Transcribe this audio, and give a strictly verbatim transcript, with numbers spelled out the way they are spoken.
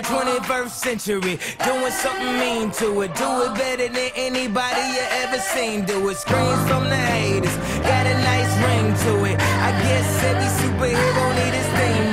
twenty-first century, doing something mean to it. Do it better than anybody you ever seen do it. Screams from the haters, got a nice ring to it. I guess every superhero need his theme